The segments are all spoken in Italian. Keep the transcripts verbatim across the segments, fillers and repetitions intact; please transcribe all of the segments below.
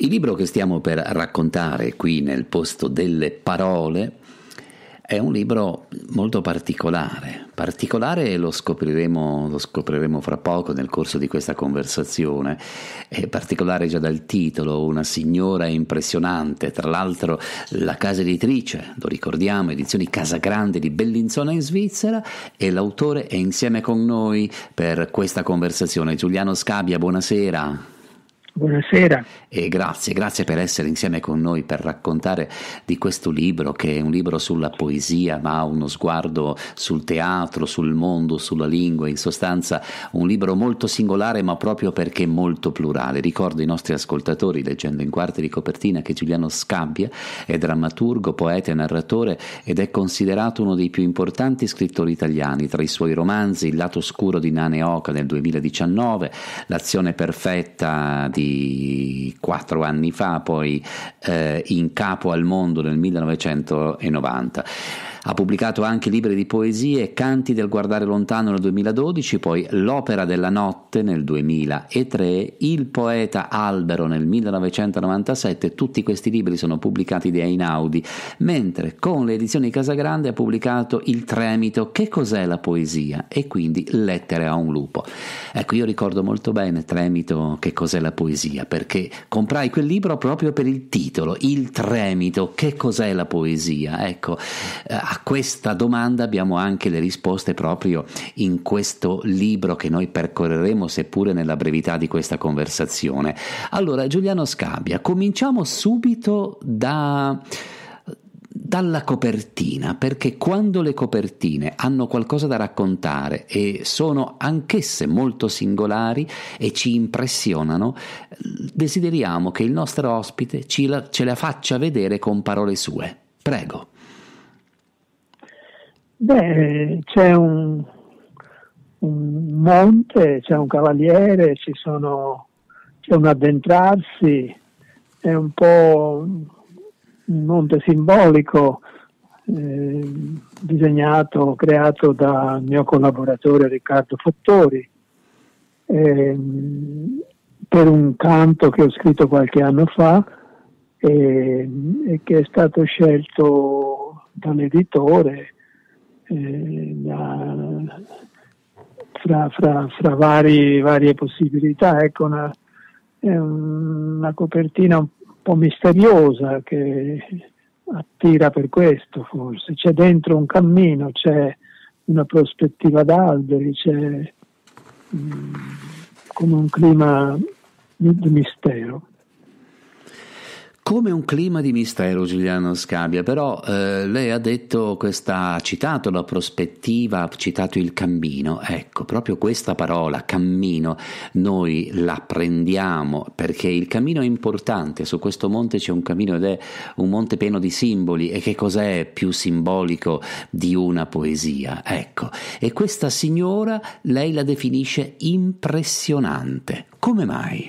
Il libro che stiamo per raccontare qui nel posto delle parole è un libro molto particolare, particolare e lo scopriremo, lo scopriremo fra poco nel corso di questa conversazione. È particolare già dal titolo, una signora impressionante, tra l'altro la casa editrice, lo ricordiamo, Edizioni Casagrande di Bellinzona in Svizzera, e l'autore è insieme con noi per questa conversazione. Giuliano Scabbia, buonasera. Buonasera. E grazie, grazie per essere insieme con noi per raccontare di questo libro, che è un libro sulla poesia, ma ha uno sguardo sul teatro, sul mondo, sulla lingua, in sostanza un libro molto singolare, ma proprio perché molto plurale. Ricordo ai nostri ascoltatori, leggendo in quarti di copertina, che Giuliano Scabbia è drammaturgo, poeta e narratore ed è considerato uno dei più importanti scrittori italiani. Tra i suoi romanzi Il lato oscuro di Nane Oca nel duemiladiciannove, L'azione perfetta di quattro anni fa, poi eh, In capo al mondo nel millenovecentonovanta. Ha pubblicato anche libri di poesie, Canti del guardare lontano nel duemiladodici, poi L'opera della notte nel duemilatré, Il poeta albero nel millenovecentonovantasette. Tutti questi libri sono pubblicati da Einaudi, mentre con le edizioni Casagrande ha pubblicato Il tremito, Che cos'è la poesia? E quindi Lettere a un lupo. Ecco, io ricordo molto bene Tremito, Che cos'è la poesia, perché comprai quel libro proprio per il titolo, Il tremito, Che cos'è la poesia? Ecco, a questa domanda abbiamo anche le risposte proprio in questo libro che noi percorreremo, seppure nella brevità di questa conversazione. Allora, Giuliano Scabbia, cominciamo subito da... dalla copertina, perché quando le copertine hanno qualcosa da raccontare e sono anch'esse molto singolari e ci impressionano, desideriamo che il nostro ospite ci la, ce la faccia vedere con parole sue. Prego. Beh, c'è un, un monte, c'è un cavaliere, ci sono, c'è un addentrarsi, è un po' un monte simbolico eh, disegnato, creato dal mio collaboratore Riccardo Fattori eh, per un canto che ho scritto qualche anno fa e, e che è stato scelto dall'editore eh, da, fra, fra, fra vari, varie possibilità. Ecco, una, è una copertina un po' misteriosa che attira per questo, forse. C'è dentro un cammino, c'è una prospettiva d'alberi, c'è mh, come un clima di, di mistero. Come un clima di mistero, Giuliano Scabbia, però eh, lei ha detto questa, ha citato la prospettiva, ha citato il cammino. Ecco, proprio questa parola, cammino, noi la prendiamo perché il cammino è importante. Su questo monte c'è un cammino ed è un monte pieno di simboli, e che cos'è più simbolico di una poesia? Ecco, e questa signora lei la definisce impressionante. Come mai?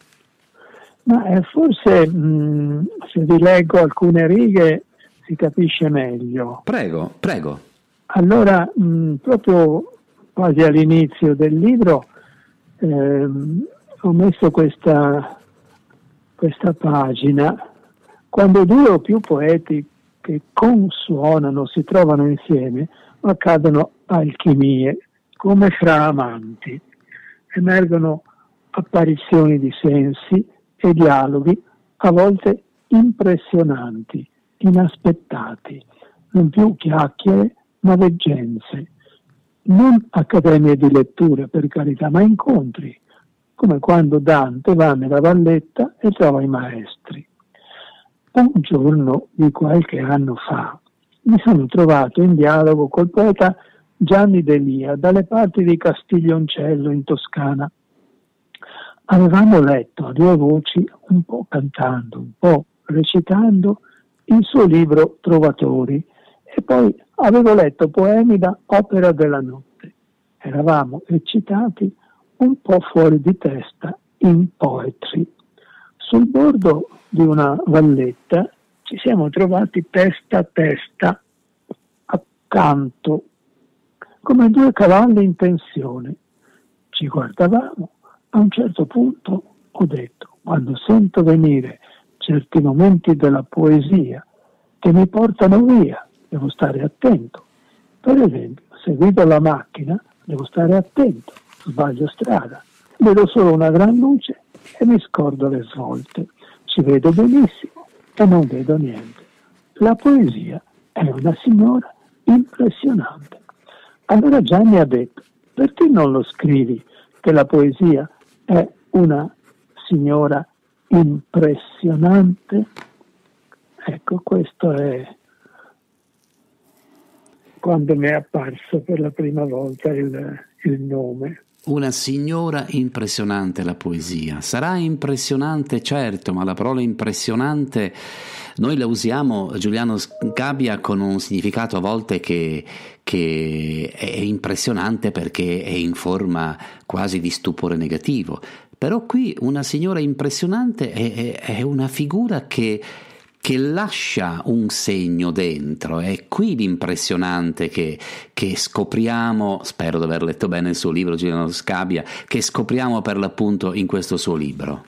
Ma eh, forse mh, se vi leggo alcune righe si capisce meglio. Prego, prego. Allora, mh, proprio quasi all'inizio del libro ehm, ho messo questa, questa pagina. Quando due o più poeti che consuonano si trovano insieme, accadono alchimie, come fra amanti. Emergono apparizioni di sensi e dialoghi a volte impressionanti, inaspettati, non più chiacchiere ma veggenze, non accademie di lettura per carità, ma incontri, come quando Dante va nella valletta e trova i maestri. Un giorno di qualche anno fa mi sono trovato in dialogo col poeta Gianni Delia dalle parti di Castiglioncello in Toscana. Avevamo letto a due voci, un po' cantando, un po' recitando, il suo libro Trovatori, e poi avevo letto poemi da Opera della notte. Eravamo eccitati, un po' fuori di testa, in poetry. Sul bordo di una valletta ci siamo trovati testa a testa, accanto, come due cavalli in tensione. Ci guardavamo. A un certo punto ho detto: quando sento venire certi momenti della poesia che mi portano via, devo stare attento. Per esempio, se guido la macchina, devo stare attento, sbaglio strada, vedo solo una gran luce e mi scordo le svolte, ci vedo benissimo e non vedo niente. La poesia è una signora impressionante. Allora Gianni ha detto, perché non lo scrivi che la poesia è una signora impressionante? Ecco, questo è quando mi è apparso per la prima volta il, il nome. Una signora impressionante la poesia. Sarà impressionante, certo, ma la parola impressionante noi la usiamo, Giuliano Scabbia, con un significato a volte che, che è impressionante perché è in forma quasi di stupore negativo. Però qui una signora impressionante è, è, è una figura che che lascia un segno dentro. È qui l'impressionante che, che scopriamo, spero di aver letto bene il suo libro, Giuliano Scabbia, che scopriamo per l'appunto in questo suo libro.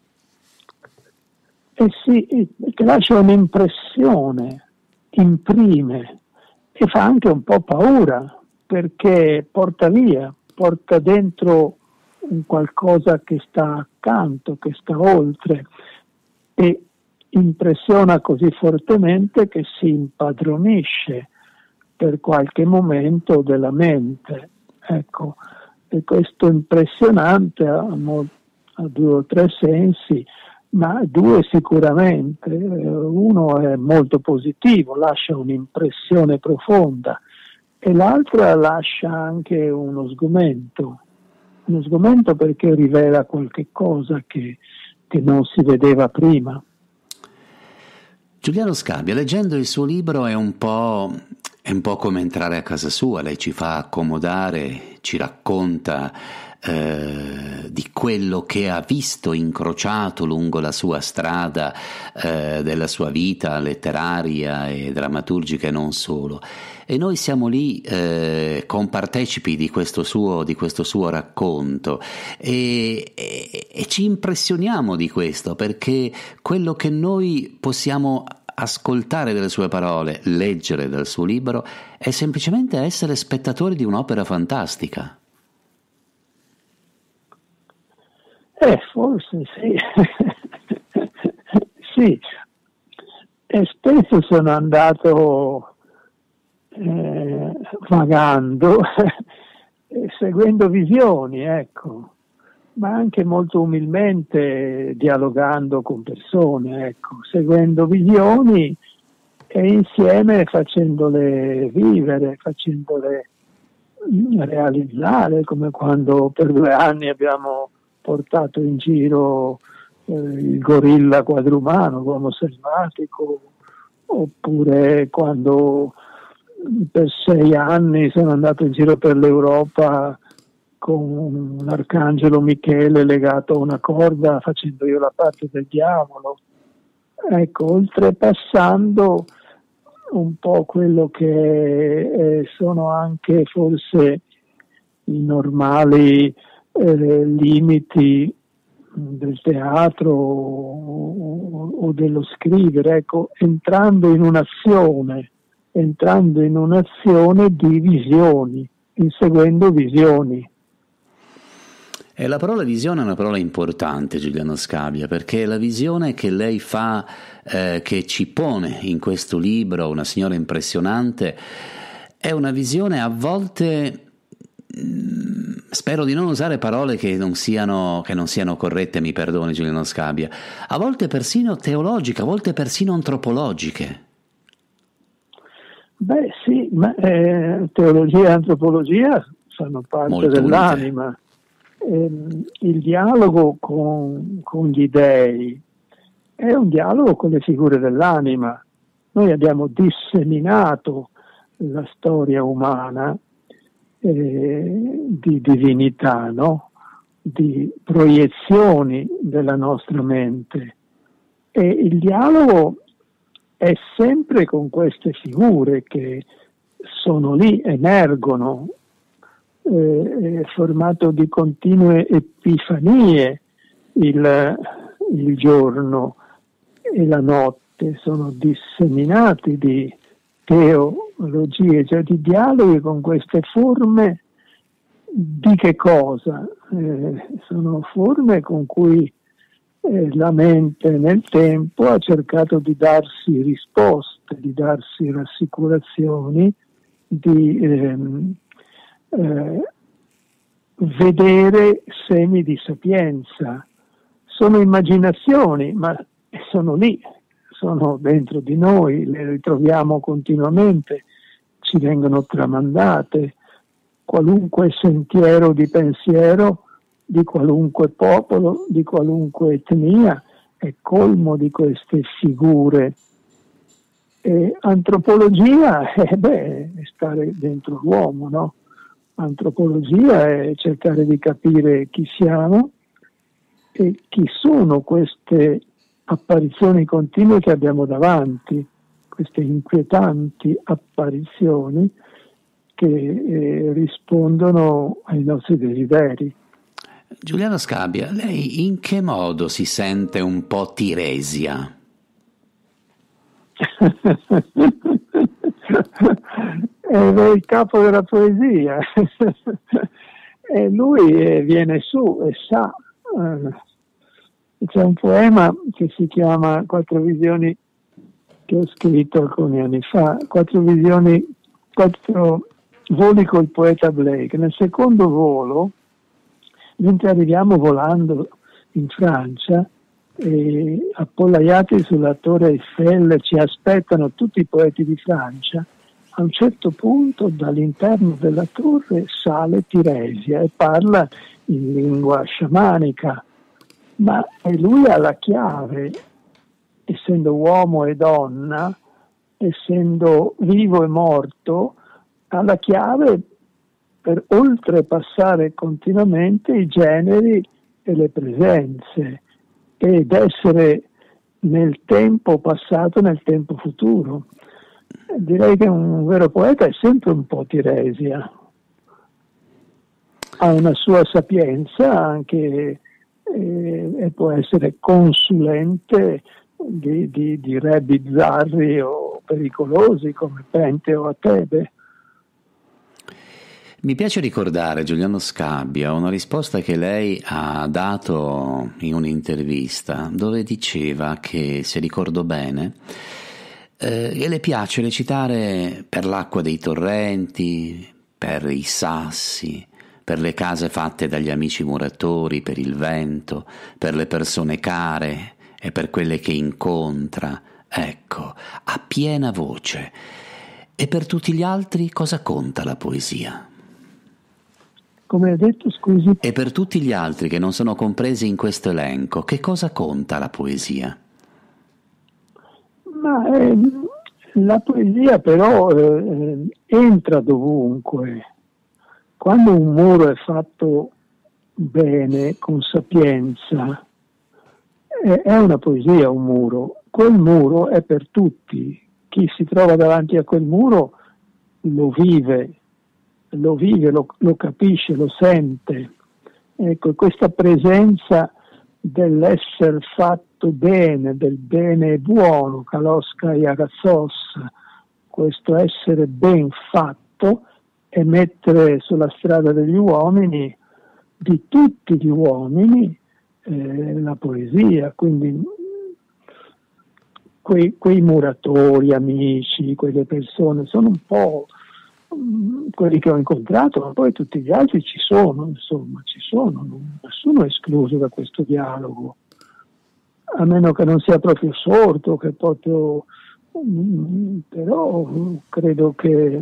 Eh sì, che lascia un'impressione, imprime e fa anche un po' paura, perché porta via, porta dentro un qualcosa che sta accanto, che sta oltre, e impressiona così fortemente che si impadronisce per qualche momento della mente. Ecco, e questo impressionante ha, ha due o tre sensi, ma due sicuramente. Uno è molto positivo, lascia un'impressione profonda, e l'altra lascia anche uno sgomento, uno sgomento perché rivela qualche cosa che, che non si vedeva prima. Giuliano Scabbia, leggendo il suo libro è un po', è un po' come entrare a casa sua. Lei ci fa accomodare, ci racconta eh, di quello che ha visto incrociato lungo la sua strada eh, della sua vita letteraria e drammaturgica e non solo. E noi siamo lì eh, compartecipi di questo suo, di questo suo racconto e, e, e ci impressioniamo di questo, perché quello che noi possiamo ascoltare delle sue parole, leggere dal suo libro, è semplicemente essere spettatori di un'opera fantastica. Eh, forse sì. Sì. E spesso sono andato Eh, vagando, seguendo visioni, ecco, ma anche molto umilmente dialogando con persone, ecco, seguendo visioni e insieme facendole vivere, facendole realizzare, come quando per due anni abbiamo portato in giro eh, il gorilla quadrumano, l'uomo selvatico, oppure quando per sei anni sono andato in giro per l'Europa con un arcangelo Michele legato a una corda, facendo io la parte del diavolo. Ecco, oltrepassando un po' quello che eh, sono anche forse i normali eh, limiti del teatro o, o dello scrivere, ecco, entrando in un'azione entrando in un'azione di visioni, inseguendo visioni. E la parola visione è una parola importante, Giuliano Scabbia, perché la visione che lei fa, eh, che ci pone in questo libro, Una signora impressionante, è una visione a volte, mh, spero di non usare parole che non siano, che non siano corrette, mi perdoni Giuliano Scabbia, a volte persino teologiche, a volte persino antropologiche. Beh sì, ma eh, teologia e antropologia fanno parte molto dell'anima. Eh, il dialogo con, con gli dei è un dialogo con le figure dell'anima. Noi abbiamo disseminato la storia umana eh, di divinità, no? Di proiezioni della nostra mente, e il dialogo è sempre con queste figure che sono lì, emergono, eh, è formato di continue epifanie il, il giorno e la notte, sono disseminati di teologie, cioè di dialoghi con queste forme di che cosa? Eh, sono forme con cui eh, la mente nel tempo ha cercato di darsi risposte, di darsi rassicurazioni, di ehm, eh, vedere semi di sapienza. Sono immaginazioni, ma sono lì, sono dentro di noi, le ritroviamo continuamente, ci vengono tramandate. Qualunque sentiero di pensiero, di qualunque popolo, di qualunque etnia, è colmo di queste figure. E antropologia eh beh, è stare dentro l'uomo, no? Antropologia è cercare di capire chi siamo e chi sono queste apparizioni continue che abbiamo davanti, queste inquietanti apparizioni che eh, rispondono ai nostri desideri. Giuliano Scabbia, lei in che modo si sente un po' Tiresia? È il capo della poesia. E lui eh, viene su e sa. Eh, c'è un poema che si chiama Quattro visioni, che ho scritto alcuni anni fa, Quattro visioni, quattro voli col poeta Blake. Nel secondo volo, mentre arriviamo volando in Francia, e appollaiati sulla Torre Eiffel ci aspettano tutti i poeti di Francia, a un certo punto dall'interno della torre sale Tiresia e parla in lingua sciamanica, ma è lui ha la chiave, essendo uomo e donna, essendo vivo e morto, ha la chiave per oltrepassare continuamente i generi e le presenze ed essere nel tempo passato, nel tempo futuro. Direi che un vero poeta è sempre un po' Tiresia, ha una sua sapienza anche eh, e può essere consulente di, di, di re bizzarri o pericolosi come Pente o Atebe. Mi piace ricordare, Giuliano Scabbia, una risposta che lei ha dato in un'intervista dove diceva che, se ricordo bene, eh, che le piace recitare per l'acqua dei torrenti, per i sassi, per le case fatte dagli amici muratori, per il vento, per le persone care e per quelle che incontra, ecco, a piena voce. E per tutti gli altri cosa conta la poesia? Come hai detto, scusi? E per tutti gli altri che non sono compresi in questo elenco, che cosa conta la poesia? Ma eh, la poesia però eh, entra dovunque. Quando un muro è fatto bene, con sapienza, eh, è una poesia un muro. Quel muro è per tutti. Chi si trova davanti a quel muro lo vive. lo vive, lo, lo capisce, lo sente. Ecco, questa presenza dell'essere fatto bene, del bene buono, Kaloska Yagazzos, questo essere ben fatto e mettere sulla strada degli uomini, di tutti gli uomini, eh, la poesia. Quindi quei, quei muratori, amici, quelle persone, sono un po' quelli che ho incontrato, ma poi tutti gli altri ci sono, insomma, ci sono, non, nessuno è escluso da questo dialogo, a meno che non sia proprio sordo, che proprio, mm, però credo che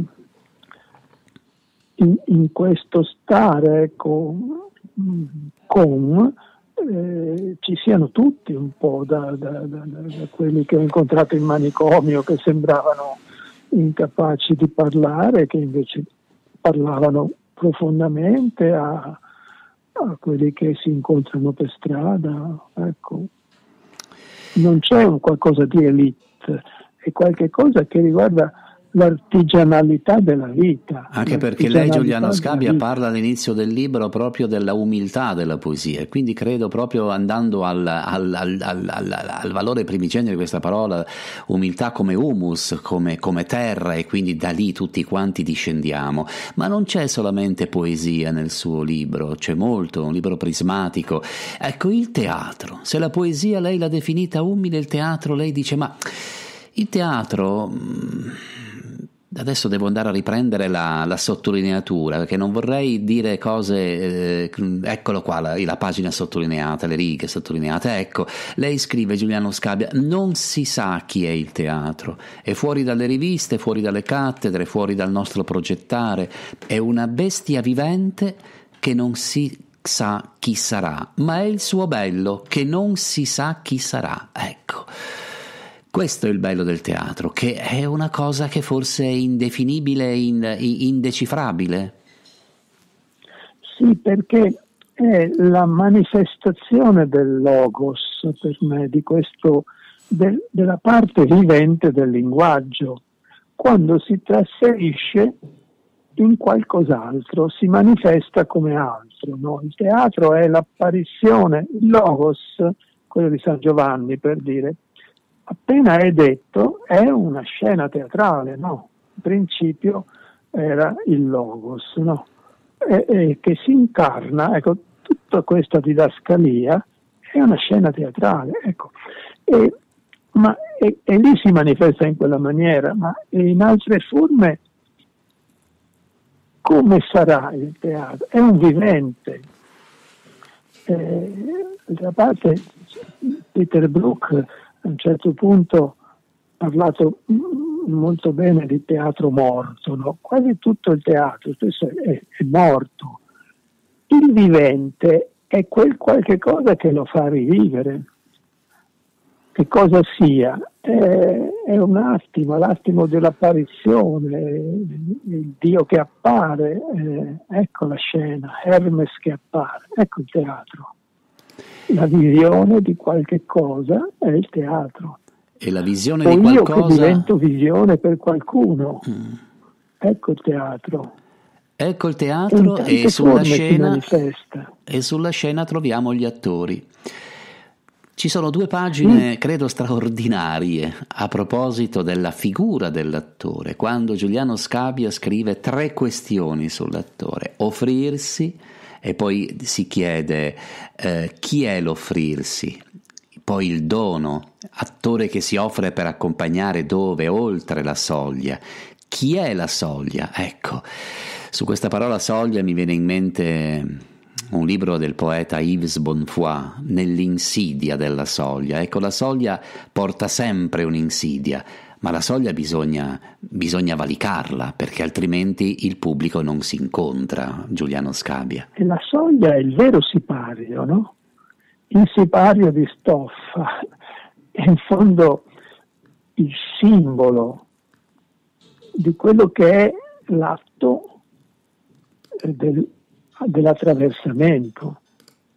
in, in questo stare, ecco, con eh, ci siano tutti un po', da, da, da, da quelli che ho incontrato in manicomio che sembravano incapaci di parlare, che invece parlavano profondamente, a, a quelli che si incontrano per strada. Ecco, non c'è un qualcosa di elite, è qualche cosa che riguarda l'artigianalità della vita. Anche perché lei, Giuliano Scabbia, parla all'inizio del libro proprio della umiltà della poesia, e quindi credo, proprio andando al, al, al, al, al, al valore primigenio di questa parola, umiltà come humus, come, come terra, e quindi da lì tutti quanti discendiamo. Ma non c'è solamente poesia nel suo libro, c'è molto, un libro prismatico. Ecco, il teatro, se la poesia lei l'ha definita umile, il teatro lei dice, ma il teatro... Adesso devo andare a riprendere la, la sottolineatura, perché non vorrei dire cose, eh, eccolo qua, la, la pagina sottolineata, le righe sottolineate. Ecco, lei scrive, Giuliano Scabbia, non si sa chi è il teatro, è fuori dalle riviste, fuori dalle cattedre, fuori dal nostro progettare, è una bestia vivente che non si sa chi sarà, ma è il suo bello, che non si sa chi sarà. Ecco. Questo è il bello del teatro, che è una cosa che forse è indefinibile, indecifrabile. Sì, perché è la manifestazione del logos, per me, di questo, del, della parte vivente del linguaggio. Quando si trasferisce in qualcos'altro, si manifesta come altro, no? Il teatro è l'apparizione, il logos, quello di San Giovanni, per dire, appena è detto, è una scena teatrale, no? In principio era il logos, no? E, e che si incarna, ecco, tutta questa didascalia è una scena teatrale, ecco. E, ma, e, e lì si manifesta in quella maniera, ma in altre forme come sarà il teatro? È un vivente. Eh, d'altra parte Peter Brook a un certo punto ha parlato molto bene di teatro morto, no? Quasi tutto il teatro spesso è, è morto. Il vivente è quel qualche cosa che lo fa rivivere. Che cosa sia? È, è un attimo, l'attimo dell'apparizione, il Dio che appare, eh, ecco la scena, Hermes che appare, ecco il teatro. La visione di qualche cosa è il teatro. E la visione o di qualcosa... io che divento visione per qualcuno. Mm. Ecco il teatro. Ecco il teatro e, e sulla scena e sulla scena troviamo gli attori. Ci sono due pagine, sì, credo straordinarie a proposito della figura dell'attore, quando Giuliano Scabbia scrive tre questioni sull'attore: offrirsi, e poi si chiede eh, chi è l'offrirsi, poi il dono, attore che si offre per accompagnare dove, oltre la soglia. Chi è la soglia? Ecco, su questa parola soglia mi viene in mente un libro del poeta Yves Bonfoy, Nell'insidia della soglia. Ecco, la soglia porta sempre un'insidia, ma la soglia bisogna, bisogna valicarla, perché altrimenti il pubblico non si incontra, Giuliano Scabbia. E la soglia è il vero sipario, no? Il sipario di stoffa è in fondo il simbolo di quello che è l'atto del, dell'attraversamento.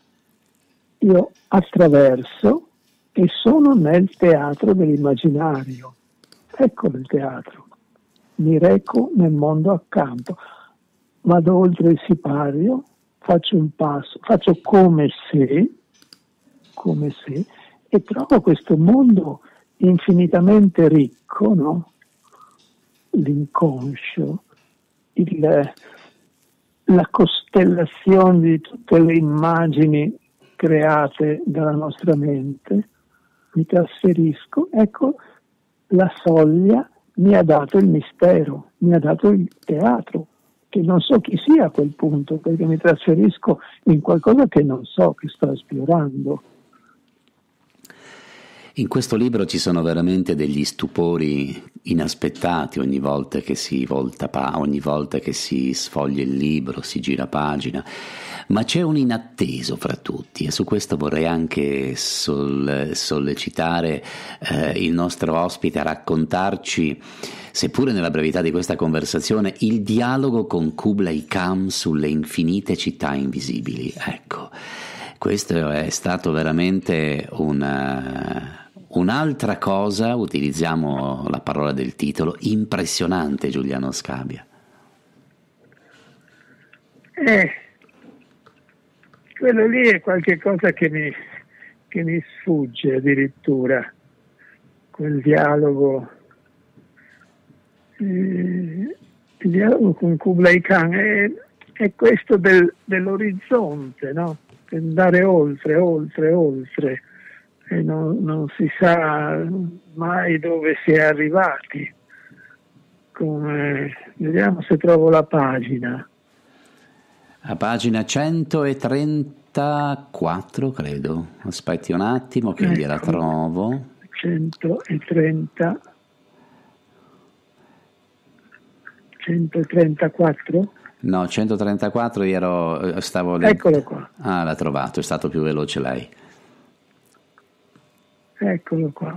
Io attraverso e sono nel teatro dell'immaginario. Ecco il teatro. Mi reco nel mondo accanto, vado oltre il sipario, faccio un passo, faccio come se, come se, e trovo questo mondo infinitamente ricco, no? L'inconscio, il, la costellazione di tutte le immagini create dalla nostra mente, mi trasferisco, ecco, la soglia mi ha dato il mistero, mi ha dato il teatro, che non so chi sia a quel punto, perché mi trasferisco in qualcosa che non so, che sto esplorando. In questo libro ci sono veramente degli stupori inaspettati ogni volta che si volta, ogni volta che si sfoglia il libro, si gira pagina, ma c'è un inatteso fra tutti, e su questo vorrei anche sol- sollecitare eh, il nostro ospite a raccontarci, seppure nella brevità di questa conversazione, il dialogo con Kublai Khan sulle infinite città invisibili. Ecco, questo è stato veramente una... un'altra cosa, utilizziamo la parola del titolo, impressionante, Giuliano Scabbia. Eh, quello lì è qualche cosa che mi, che mi sfugge addirittura, quel dialogo, eh, il dialogo con Kublai Khan è, è questo del, dell'orizzonte, no? Andare oltre, oltre, oltre, e non, non si sa mai dove si è arrivati. Come, vediamo se trovo la pagina. A pagina centotrentaquattro, credo. Aspetti un attimo che Ecco, gliela trovo. centotrenta, centotrentaquattro? No, centotrentaquattro io ero, stavo lì. Eccolo qua. Ah, l'ha trovato, è stato più veloce lei. Eccolo qua.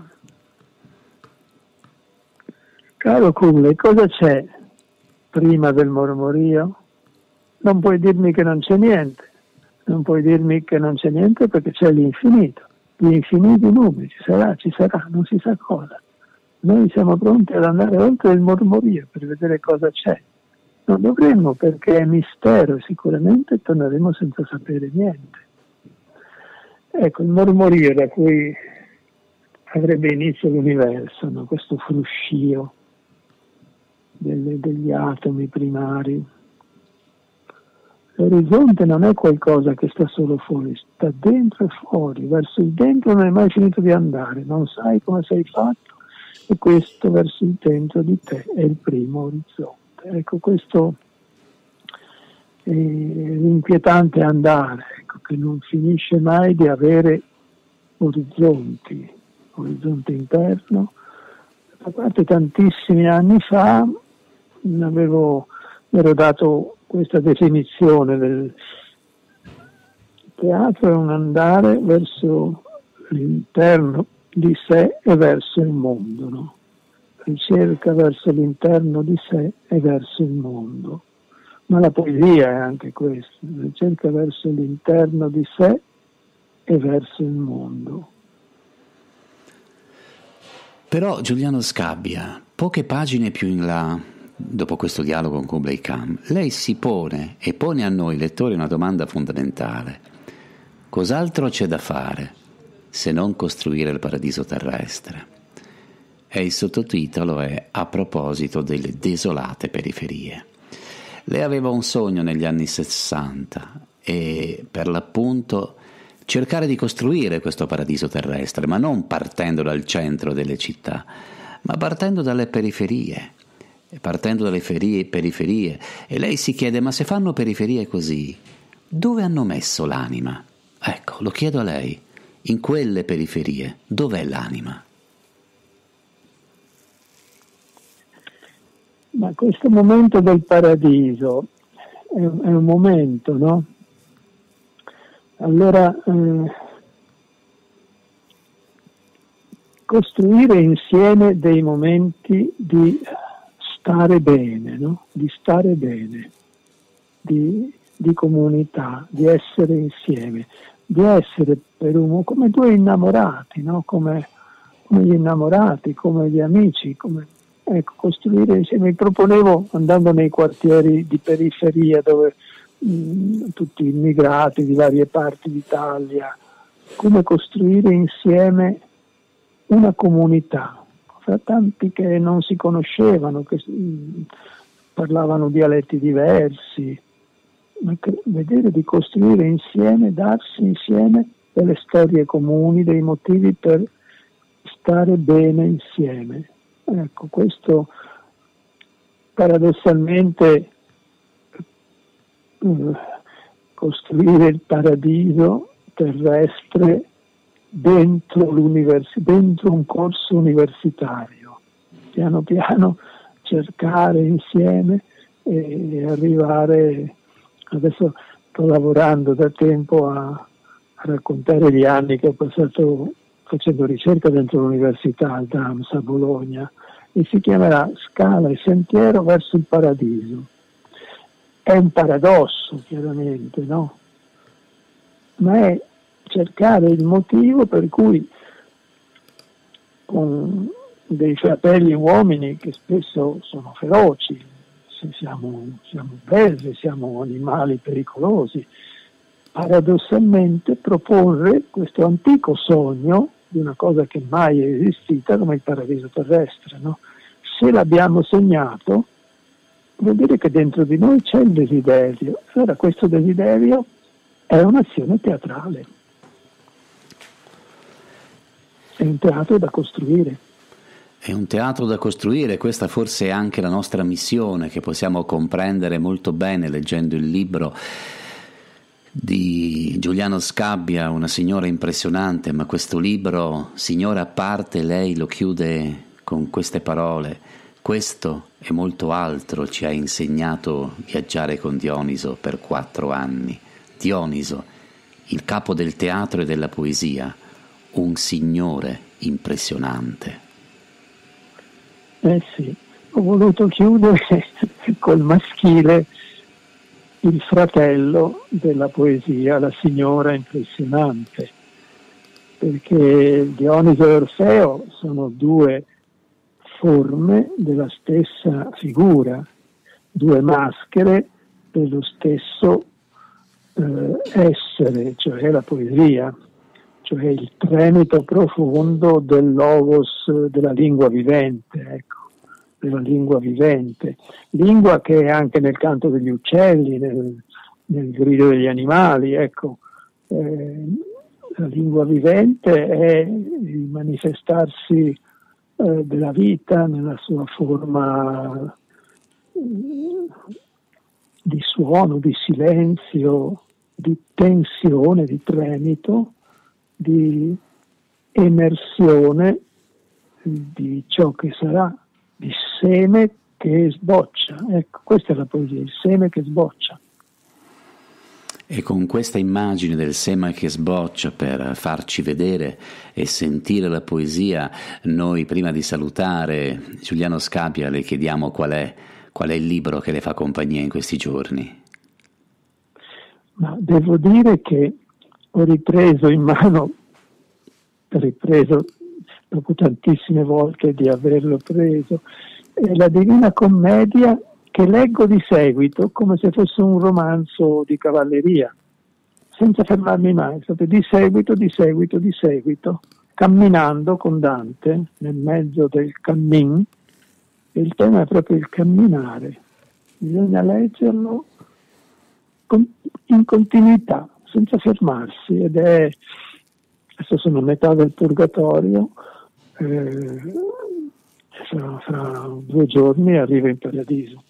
Caro Kublai, cosa c'è prima del mormorio? Non puoi dirmi che non c'è niente. Non puoi dirmi che non c'è niente perché c'è l'infinito. Gli infiniti numeri, ci sarà, ci sarà, non si sa cosa. Noi siamo pronti ad andare oltre il mormorio per vedere cosa c'è. Non dovremmo perché è mistero e sicuramente torneremo senza sapere niente. Ecco, il mormorio da cui avrebbe inizio l'universo, no? Questo fruscio delle, degli atomi primari. L'orizzonte non è qualcosa che sta solo fuori, sta dentro e fuori, verso il dentro non hai mai finito di andare, non sai come sei fatto e questo verso il dentro di te è il primo orizzonte. Ecco, questo è l'inquietante andare, ecco, che non finisce mai di avere orizzonti, orizzonte interno. A parte tantissimi anni fa avevo, ero dato questa definizione del teatro: è un andare verso l'interno di sé e verso il mondo, no? Ricerca verso l'interno di sé e verso il mondo. Ma la poesia è anche questo, ricerca verso l'interno di sé e verso il mondo. Però Giuliano Scabbia, poche pagine più in là, dopo questo dialogo con Kublai Khan, lei si pone e pone a noi lettori una domanda fondamentale. Cos'altro c'è da fare se non costruire il paradiso terrestre? E il sottotitolo è A proposito delle desolate periferie. Lei aveva un sogno negli anni sessanta e per l'appunto cercare di costruire questo paradiso terrestre, ma non partendo dal centro delle città, ma partendo dalle periferie. Partendo dalle ferie, periferie, e lei si chiede: ma se fanno periferie così, dove hanno messo l'anima? Ecco, lo chiedo a lei, in quelle periferie, dov'è l'anima? Ma questo momento del paradiso è, è un momento, no? Allora, eh, costruire insieme dei momenti di stare bene, no? Di stare bene, di, di comunità, di essere insieme, di essere per uno come due innamorati, no? Come, come gli innamorati, come gli amici, come, ecco, costruire insieme. Mi proponevo, andando nei quartieri di periferia dove mh, tutti immigrati di varie parti d'Italia, come costruire insieme una comunità fra tanti che non si conoscevano, che mh, parlavano dialetti diversi, ma che, vedere di costruire insieme, darsi insieme delle storie comuni, dei motivi per stare bene insieme. Ecco, questo paradossalmente eh, costruire il paradiso terrestre dentro l'univers- dentro un corso universitario, piano piano cercare insieme e arrivare. Adesso sto lavorando da tempo a, a raccontare gli anni che ho passato facendo ricerca dentro l'università al D A M S a Bologna, e si chiamerà Scala e sentiero verso il paradiso. È un paradosso, chiaramente, no? Ma è cercare il motivo per cui con dei fratelli uomini che spesso sono feroci, se siamo, siamo belve, siamo animali pericolosi. Paradossalmente proporre questo antico sogno di una cosa che mai è esistita come il paradiso terrestre, no? Se l'abbiamo sognato, vuol dire che dentro di noi c'è il desiderio. Allora questo desiderio è un'azione teatrale, è un teatro da costruire. È un teatro da costruire, questa forse è anche la nostra missione, che possiamo comprendere molto bene leggendo il libro di Giuliano Scabbia, Una signora impressionante, ma questo libro, signora a parte, lei lo chiude con queste parole: questo e molto altro ci ha insegnato viaggiare con Dioniso per quattro anni. Dioniso, il capo del teatro e della poesia, un signore impressionante. Eh sì, ho voluto chiudere col maschile, il fratello della poesia, la signora impressionante, perché Dioniso e Orfeo sono due forme della stessa figura, due maschere dello stesso eh, essere, cioè la poesia, cioè il tremito profondo del logos, della lingua vivente, ecco, della lingua vivente, lingua che è anche nel canto degli uccelli, nel, nel grido degli animali, ecco. Eh, la lingua vivente è il manifestarsi eh, della vita nella sua forma eh, di suono, di silenzio, di tensione, di tremito, di emersione di ciò che sarà, di seme che sboccia. Ecco, questa è la poesia, il seme che sboccia. E con questa immagine del seme che sboccia per farci vedere e sentire la poesia, noi prima di salutare Giuliano Scabbia le chiediamo qual è, qual è il libro che le fa compagnia in questi giorni. Ma devo dire che ho ripreso in mano, ripreso dopo tantissime volte di averlo preso, eh, la Divina Commedia, che leggo di seguito come se fosse un romanzo di cavalleria, senza fermarmi mai, proprio di seguito, di seguito, di seguito, camminando con Dante nel mezzo del cammin. Il tema è proprio il camminare, bisogna leggerlo in continuità, senza fermarsi, ed è, adesso sono a metà del purgatorio, eh, fra, fra due giorni arrivo in paradiso.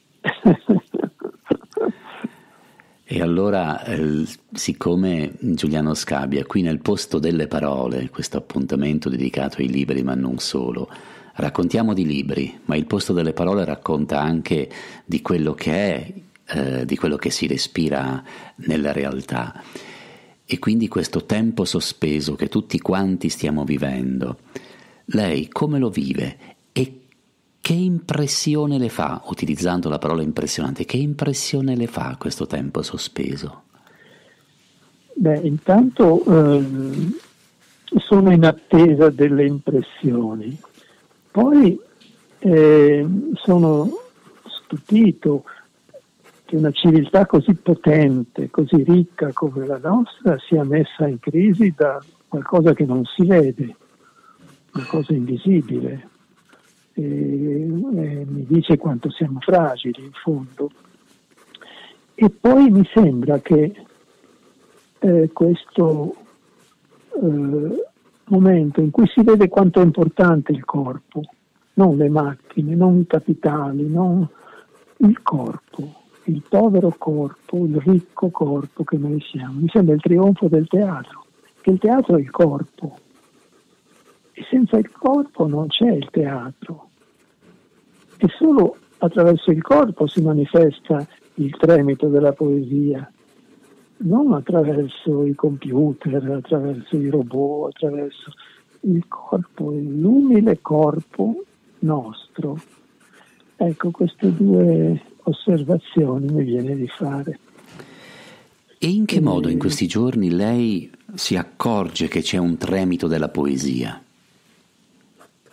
E allora, eh, siccome Giuliano Scabbia, qui nel posto delle parole, questo appuntamento dedicato ai libri ma non solo, raccontiamo di libri, ma il posto delle parole racconta anche di quello che è, eh, di quello che si respira nella realtà. E quindi questo tempo sospeso che tutti quanti stiamo vivendo, lei come lo vive e che impressione le fa, utilizzando la parola impressionante, che impressione le fa questo tempo sospeso? Beh, intanto ehm, sono in attesa delle impressioni, poi eh, sono stupito che una civiltà così potente, così ricca come la nostra sia messa in crisi da qualcosa che non si vede, una cosa invisibile. E, e mi dice quanto siamo fragili in fondo. E poi mi sembra che eh, questo eh, momento in cui si vede quanto è importante il corpo, non le macchine, non i capitali, non il corpo, il povero corpo, il ricco corpo che noi siamo. Mi sembra il trionfo del teatro, che il teatro è il corpo. E senza il corpo non c'è il teatro. E solo attraverso il corpo si manifesta il tremito della poesia, non attraverso i computer, attraverso i robot, attraverso il corpo, l'umile corpo nostro. Ecco, queste due osservazioni mi viene di fare. E in che e... modo in questi giorni lei si accorge che c'è un tremito della poesia?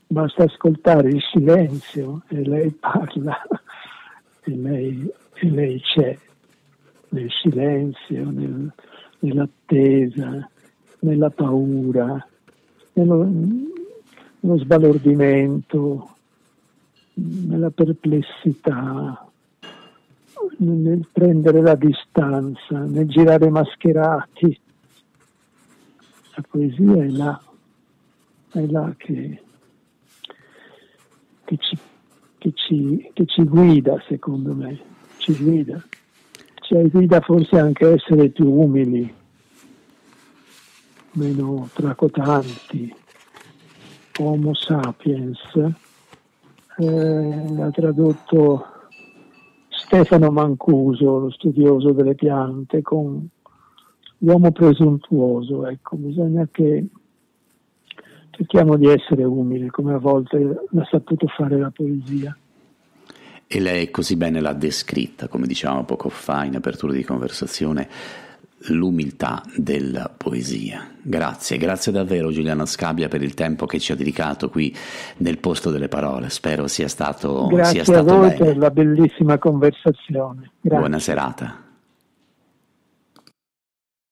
basta ascoltare il silenzio e lei parla, e lei, e lei c'è, nel silenzio, nel, nell'attesa, nella paura, nello, nello sbalordimento, nella perplessità, nel prendere la distanza, nel girare mascherati. La poesia è là, è là che, che, ci, che, ci, che ci guida, secondo me, ci guida. Ci guida forse anche a essere più umili, meno tracotanti. Homo sapiens, eh, ha tradotto Stefano Mancuso, lo studioso delle piante, con l'uomo presuntuoso. Ecco, bisogna che cerchiamo di essere umili, come a volte l'ha saputo fare la poesia. E lei così bene l'ha descritta, come dicevamo poco fa in apertura di conversazione, l'umiltà della poesia. Grazie, grazie davvero Giuliano Scabbia per il tempo che ci ha dedicato qui nel Posto delle Parole. Spero sia stato, grazie sia stato a voi bene. Per la bellissima conversazione. Grazie. Buona serata.